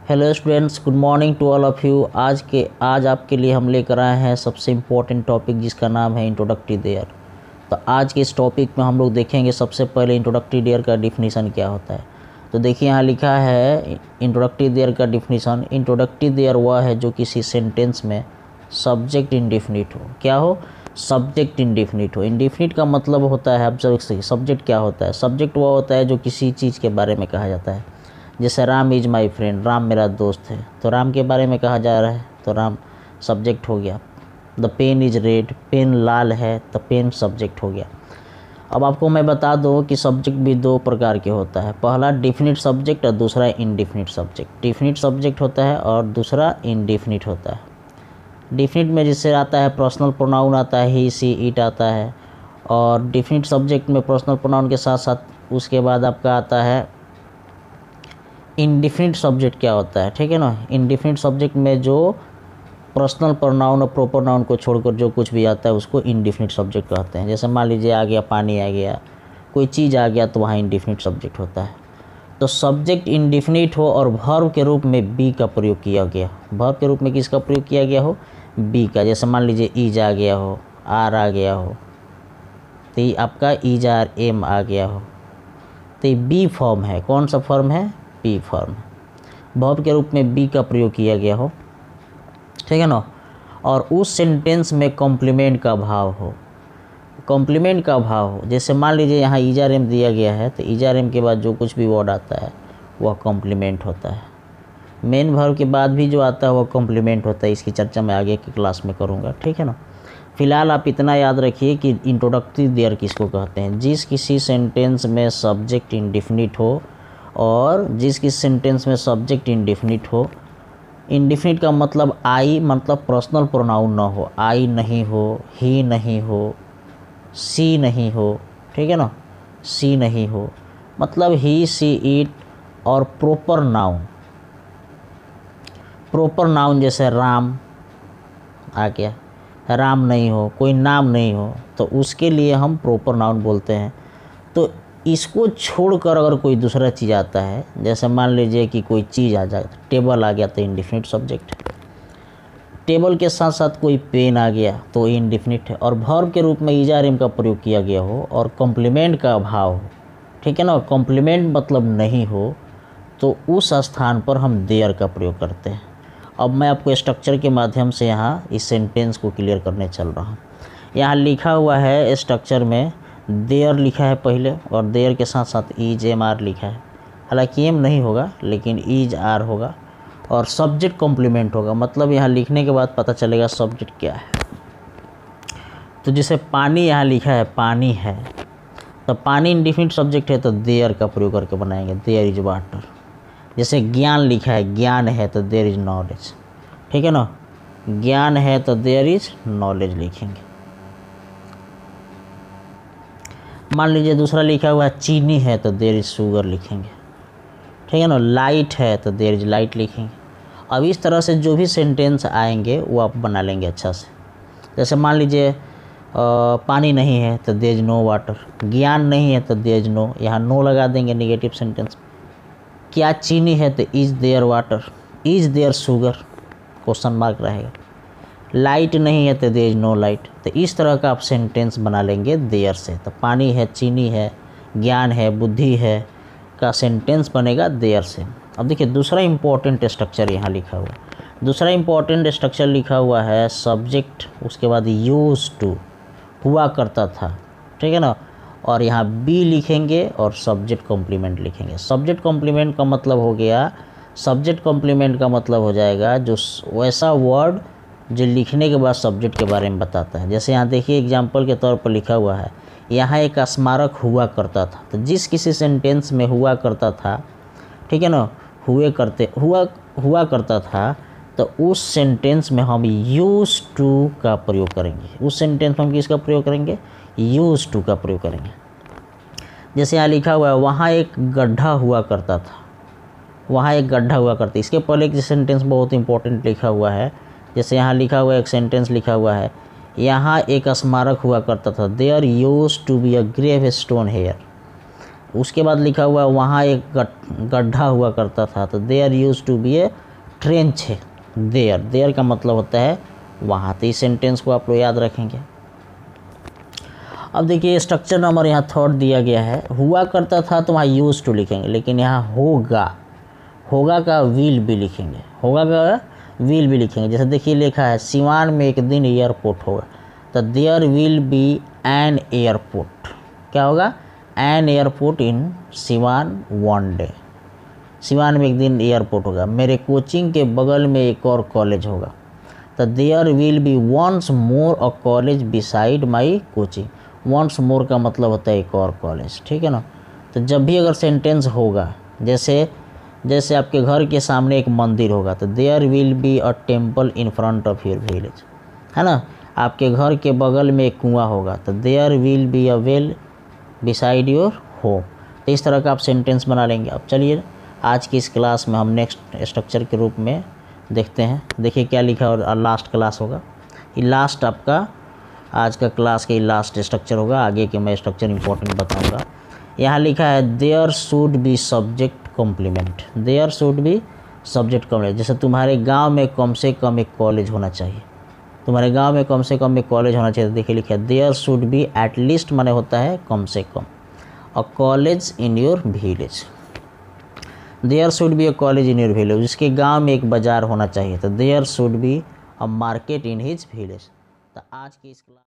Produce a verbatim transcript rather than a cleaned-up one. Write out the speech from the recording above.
Hello students, good morning to all of you. आज के आज आपके लिए हम लेकर आए हैं सबसे इम्पोर्टेंट टॉपिक जिसका नाम है इंट्रोडक्टरी देयर। तो आज के इस टॉपिक में हम लोग देखेंगे सबसे पहले इंट्रोडक्टरी देयर का डिफिनीसन क्या होता है। तो देखिए यहाँ लिखा है इंट्रोडक्टरी देयर का डिफिनीसन। इंट्रोडक्टरी देयर वह है जो किसी सेंटेंस में सब्जेक्ट इंडिफिनिट हो। क्या हो? सब्जेक्ट इंडिफिनिट हो। इंडिफिनिट का मतलब होता है, अब सब्जेक्ट क्या होता है? सब्जेक्ट वह होता है जो किसी चीज़ के बारे में कहा जाता है। जैसे Ram is my friend, Ram मेरा दोस्त है, तो राम के बारे में कहा जा रहा है तो राम सब्जेक्ट हो गया। The pen is red, pen लाल है तो पेन सब्जेक्ट हो गया। अब आपको मैं बता दूं कि सब्जेक्ट भी दो प्रकार के होता है, पहला डिफिनिट सब्जेक्ट और दूसरा इनडिफिनिट सब्जेक्ट। डिफिनिट सब्जेक्ट होता है और दूसरा इनडिफिनिट होता है। डिफिनिट में जिससे आता है पर्सनल प्रोनाउन आता है, ही सी इट आता है, और डिफिनिट सब्जेक्ट में पर्सनल प्रोनाउन के साथ साथ उसके बाद आपका आता है इंडिफिनिट सब्जेक्ट। क्या होता है, ठीक है ना? इंडिफिनिट सब्जेक्ट में जो पर्सनल प्रोनाउन और प्रॉपर नाउन को छोड़कर जो कुछ भी आता है उसको इंडिफिनिट सब्जेक्ट कहते हैं। जैसे मान लीजिए आ गया पानी, आ गया कोई चीज़ आ गया, तो वहाँ इंडिफिनिट सब्जेक्ट होता है। तो सब्जेक्ट इंडिफिनिट हो और वर्ब के रूप में बी का प्रयोग किया गया। वर्ब के रूप में किसका प्रयोग किया गया हो? बी का। जैसे मान लीजिए ईज आ गया हो, आर आ गया हो, तो ये आपका ईज आर एम आ गया हो, तो ये बी फॉर्म है। कौन सा फॉर्म है? B form. वर्ब के रूप में बी का प्रयोग किया गया हो, ठीक है ना? और उस सेंटेंस में कॉम्प्लीमेंट का भाव हो। कॉम्प्लीमेंट का भाव हो, जैसे मान लीजिए यहाँ ईजार एम दिया गया है, तो ईजार एम के बाद जो कुछ भी वर्ड आता है वह कॉम्प्लीमेंट होता है। मेन वर्ब के बाद भी जो आता है वह कॉम्प्लीमेंट होता है। इसकी चर्चा मैं आगे की क्लास में करूँगा, ठीक है ना? फिलहाल आप इतना याद रखिए कि इंट्रोडक्टरी देयर किसको कहते हैं? जिस किसी सेंटेंस में सब्जेक्ट इंडिफिनिट हो और जिस किसी सेंटेंस में सब्जेक्ट इंडिफिनिट हो। इंडिफिनिट का मतलब आई, मतलब पर्सनल प्रोनाउन ना हो, आई नहीं हो, ही नहीं हो, सी नहीं हो, ठीक है ना? सी नहीं हो, मतलब ही सी इट, और प्रॉपर नाउन। प्रॉपर नाउन जैसे राम आ गया, राम नहीं हो, कोई नाम नहीं हो, तो उसके लिए हम प्रॉपर नाउन बोलते हैं। तो इसको छोड़कर अगर कोई दूसरा चीज़ आता है, जैसे मान लीजिए कि कोई चीज़ आ जाए, टेबल आ गया तो इंडिफिनिट सब्जेक्ट। टेबल के साथ साथ कोई पेन आ गया तो इंडिफिनिट है। और वर्ब के रूप में ईजार एम का प्रयोग किया गया हो और कॉम्प्लीमेंट का अभाव हो, ठीक है ना? कॉम्प्लीमेंट मतलब नहीं हो, तो उस स्थान पर हम देयर का प्रयोग करते हैं। अब मैं आपको स्ट्रक्चर के माध्यम से यहाँ इस सेंटेंस को क्लियर करने चल रहा हूँ। यहाँ लिखा हुआ है स्ट्रक्चर में देयर लिखा है पहले, और देयर के साथ साथ ईज एम आर लिखा है। हालांकि एम नहीं होगा लेकिन ईज आर होगा, और सब्जेक्ट कॉम्प्लीमेंट होगा। मतलब यहाँ लिखने के बाद पता चलेगा सब्जेक्ट क्या है। तो जैसे पानी यहाँ लिखा है, पानी है, तो पानी इंडिफिनिट सब्जेक्ट है तो देयर का प्रयोग करके बनाएंगे, देयर इज वाटर। जैसे ज्ञान लिखा है, ज्ञान है तो देयर इज नॉलेज, ठीक है ना? ज्ञान है तो देयर इज नॉलेज लिखेंगे। मान लीजिए दूसरा लिखा हुआ है चीनी है तो देयर इज शुगर लिखेंगे, ठीक है ना? लाइट है तो देयर इज लाइट लिखेंगे। अब इस तरह से जो भी सेंटेंस आएंगे वो आप बना लेंगे अच्छा से। जैसे मान लीजिए पानी नहीं है तो देयर इज नो वाटर, ज्ञान नहीं है तो देयर इज नो, यहाँ नो लगा देंगे निगेटिव सेंटेंस। क्या चीनी है तो is there water, is there sugar, question mark रहेगा। लाइट नहीं है तो देयर इज नो लाइट। तो इस तरह का आप सेंटेंस बना लेंगे देयर से। तो पानी है, चीनी है, ज्ञान है, बुद्धि है का सेंटेंस बनेगा देयर से। अब देखिए दूसरा इंपॉर्टेंट स्ट्रक्चर यहाँ लिखा हुआ है। दूसरा इंपॉर्टेंट स्ट्रक्चर लिखा हुआ है सब्जेक्ट, उसके बाद यूज टू, हुआ करता था, ठीक है ना? और यहाँ बी लिखेंगे और सब्जेक्ट कॉम्प्लीमेंट लिखेंगे। सब्जेक्ट कॉम्प्लीमेंट का मतलब हो गया, सब्जेक्ट कॉम्प्लीमेंट का मतलब हो जाएगा जो वैसा वर्ड जो लिखने के बाद सब्जेक्ट के बारे में बताता है। जैसे यहाँ देखिए एग्जाम्पल के तौर पर लिखा हुआ है, यहाँ एक स्मारक हुआ करता था। तो जिस किसी सेंटेंस में हुआ करता था, ठीक है ना, हुए करते हुआ हुआ करता था, तो उस सेंटेंस में हम यूज टू का प्रयोग करेंगे। उस सेंटेंस में हम किसका प्रयोग करेंगे? यूज टू का प्रयोग करेंगे। जैसे यहाँ लिखा हुआ है वहाँ एक गड्ढा हुआ करता था, वहाँ एक गड्ढा हुआ करता। इसके पहले एक सेंटेंस बहुत इंपॉर्टेंट लिखा हुआ है। जैसे यहाँ लिखा हुआ एक सेंटेंस लिखा हुआ है, यहाँ एक स्मारक हुआ करता था, there used to be a grave stone here. उसके बाद लिखा हुआ है वहाँ एक गड्ढा हुआ करता था, तो there use to be a trench है। देयर देयर का मतलब होता है वहाँ। तो इस सेंटेंस को आप लोग याद रखेंगे। अब देखिए स्ट्रक्चर नंबर यहाँ थर्ड दिया गया है। हुआ करता था तो वहाँ यूज टू लिखेंगे, लेकिन यहाँ होगा, होगा का विल भी लिखेंगे, होगा का विल भी लिखेंगे। जैसे देखिए लिखा है सिवान में एक दिन एयरपोर्ट होगा, तो there will be an airport. क्या होगा? An airport in Siwan one day. Siwan में एक दिन एयरपोर्ट होगा। मेरे कोचिंग के बगल में एक और कॉलेज होगा, तो there will be once more a college beside my coaching. Once more का मतलब होता है एक और कॉलेज, ठीक है ना। तो जब भी अगर सेंटेंस होगा, जैसे जैसे आपके घर के सामने एक मंदिर होगा, तो there will be a temple in front of your village, है ना। आपके घर के बगल में एक कुआं होगा, तो there will be a well beside your home. तो इस तरह का आप सेंटेंस बना लेंगे। अब चलिए आज की इस क्लास में हम नेक्स्ट स्ट्रक्चर के रूप में देखते हैं। देखिए क्या लिखा और लास्ट क्लास होगा। ये लास्ट आपका आज का क्लास का लास्ट स्ट्रक्चर होगा। आगे के मैं स्ट्रक्चर इंपॉर्टेंट बताऊंगा। यहाँ लिखा है there should be subject complement. There should be subject complement. जैसे तुम्हारे गांव में कम से कम एक कॉलेज होना चाहिए, तुम्हारे गांव में कम से कम एक कॉलेज होना चाहिए। देखिए लिखा है देयर शुड बी एटलीस्ट माने होता है कम से कम, a college in your village. There should be a college in your village. उसके गांव में एक बाजार होना चाहिए, तो there should be a market in his village. तो आज की इस क्लास